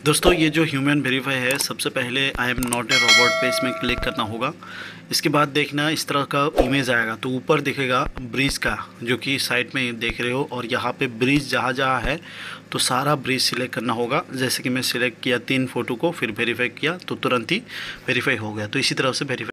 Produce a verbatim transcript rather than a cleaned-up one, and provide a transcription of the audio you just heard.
दोस्तों ये जो ह्यूमन वेरीफाई है, सबसे पहले I am not a robot पे इसमें क्लिक करना होगा। इसके बाद देखना इस तरह का इमेज आएगा, तो ऊपर दिखेगा ब्रिज का, जो कि साइड में देख रहे हो, और यहाँ पे ब्रिज जहाँ जहाँ है तो सारा ब्रिज सिलेक्ट करना होगा। जैसे कि मैं सिलेक्ट किया तीन फ़ोटो को, फिर वेरीफाई किया तो तुरंत ही वेरीफाई हो गया। तो इसी तरह से वेरीफाई